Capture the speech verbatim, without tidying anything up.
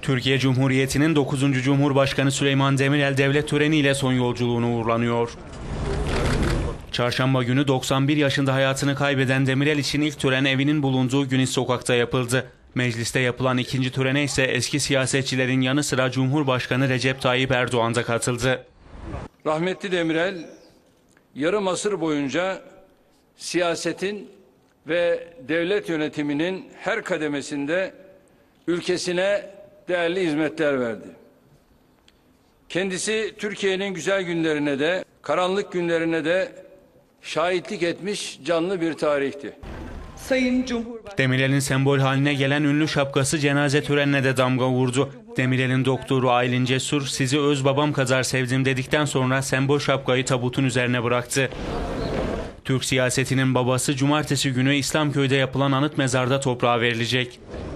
Türkiye Cumhuriyeti'nin dokuzuncu Cumhurbaşkanı Süleyman Demirel devlet töreniyle son yolculuğunu uğurlanıyor. Çarşamba günü doksan bir yaşında hayatını kaybeden Demirel için ilk tören evinin bulunduğu Güniş Sokak'ta yapıldı. Mecliste yapılan ikinci törene ise eski siyasetçilerin yanı sıra Cumhurbaşkanı Recep Tayyip Erdoğan da katıldı. Rahmetli Demirel yarım asır boyunca siyasetin ve devlet yönetiminin her kademesinde ülkesine değerli hizmetler verdi. Kendisi Türkiye'nin güzel günlerine de karanlık günlerine de şahitlik etmiş canlı bir tarihti. Sayın Cumhurbaşkanı Demirel'in sembol haline gelen ünlü şapkası cenaze törenine de damga vurdu. Demirel'in doktoru Aylin Cesur, "Sizi öz babam kadar sevdim" dedikten sonra sembol şapkayı tabutun üzerine bıraktı. Türk siyasetinin babası cumartesi günü İslamköy'de yapılan anıt mezarda toprağa verilecek.